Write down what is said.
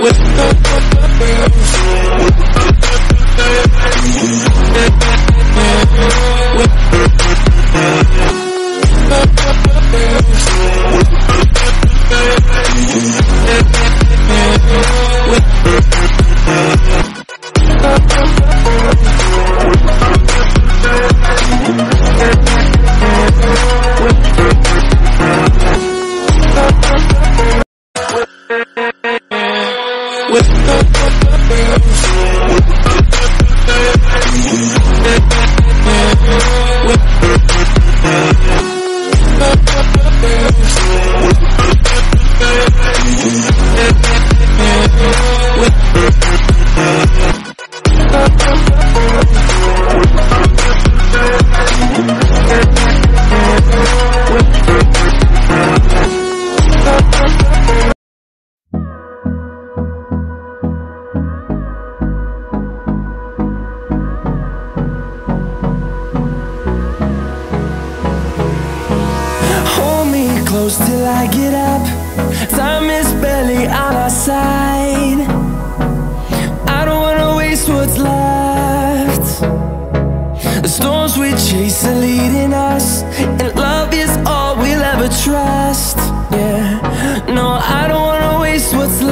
Close till I get up. Time is barely on our side. I don't wanna waste what's left. The storms we chase are leading us, and love is all we'll ever trust. Yeah, no, I don't wanna waste what's left.